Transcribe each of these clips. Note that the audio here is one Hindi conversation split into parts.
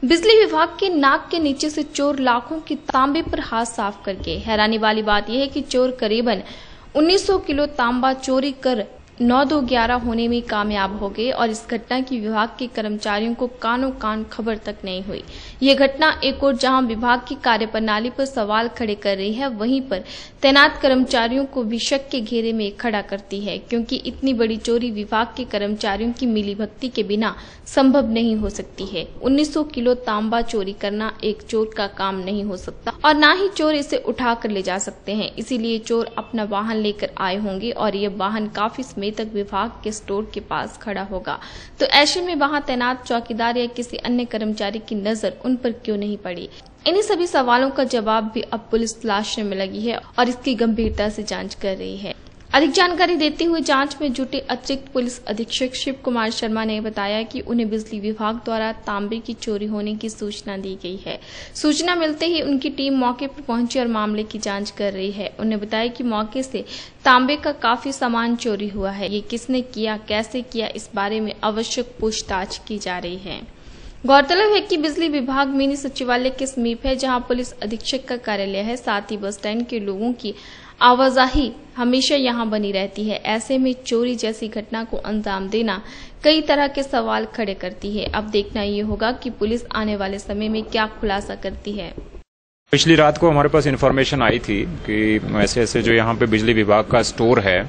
बिजली विभाग के नाक के नीचे से चोर लाखों की तांबे पर हाथ साफ कर गए। हैरानी वाली बात यह है कि चोर करीबन 1900 किलो तांबा चोरी कर 9-2-11 होने में कामयाब हो गए और इस घटना की विभाग के कर्मचारियों को कानों कान खबर तक नहीं हुई। ये घटना एक और जहां विभाग की कार्यप्रणाली पर सवाल खड़े कर रही है, वहीं पर तैनात कर्मचारियों को भी शक के घेरे में खड़ा करती है, क्योंकि इतनी बड़ी चोरी विभाग के कर्मचारियों की मिलीभगती के बिना संभव नहीं हो सकती है। 1900 किलो तांबा चोरी करना एक चोर का काम नहीं हो सकता और न ही चोर इसे उठा कर ले जा सकते हैं। इसीलिए चोर अपना वाहन लेकर आए होंगे और यह वाहन काफी समय तक विभाग के स्टोर के पास खड़ा होगा। तो ऐसे में वहां तैनात चौकीदार या किसी अन्य कर्मचारी की नजर उन पर क्यों नहीं पड़ी? इन्हीं सभी सवालों का जवाब भी अब पुलिस तलाशने में लगी है और इसकी गंभीरता से जांच कर रही है। अधिक जानकारी देते हुए जांच में जुटे अतिरिक्त पुलिस अधीक्षक शिव कुमार शर्मा ने बताया कि उन्हें बिजली विभाग द्वारा तांबे की चोरी होने की सूचना दी गई है। सूचना मिलते ही उनकी टीम मौके पर पहुंची और मामले की जांच कर रही है। उन्होंने बताया कि मौके से तांबे का काफी सामान चोरी हुआ है। ये किसने किया, कैसे किया, इस बारे में आवश्यक पूछताछ की जा रही है। गौरतलब है कि बिजली विभाग मिनी सचिवालय के समीप है, जहां पुलिस अधीक्षक का कार्यालय है। साथ ही बस स्टैंड के लोगों की आवाजाही हमेशा यहां बनी रहती है। ऐसे में चोरी जैसी घटना को अंजाम देना कई तरह के सवाल खड़े करती है। अब देखना ये होगा कि पुलिस आने वाले समय में क्या खुलासा करती है। पिछली रात को हमारे पास इन्फॉर्मेशन आई थी कि ऐसे ऐसे जो यहाँ पे बिजली विभाग का स्टोर है,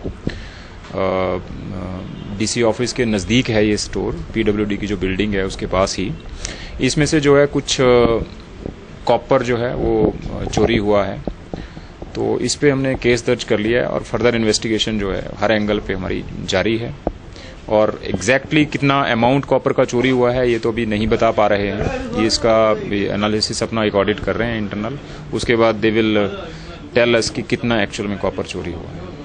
डीसी ऑफिस के नज़दीक है ये स्टोर, पीडब्ल्यूडी की जो बिल्डिंग है उसके पास ही, इसमें से जो है कुछ कॉपर जो है वो चोरी हुआ है। तो इस पे हमने केस दर्ज कर लिया है और फर्दर इन्वेस्टिगेशन जो है हर एंगल पे हमारी जारी है। और एग्जैक्टली कितना अमाउंट कॉपर का चोरी हुआ है ये तो अभी नहीं बता पा रहे हैं। ये इसका एनालिसिस अपना एक ऑडिट कर रहे हैं इंटरनल, उसके बाद दे विल टेल अस कि कितना एक्चुअल में कॉपर चोरी हुआ है।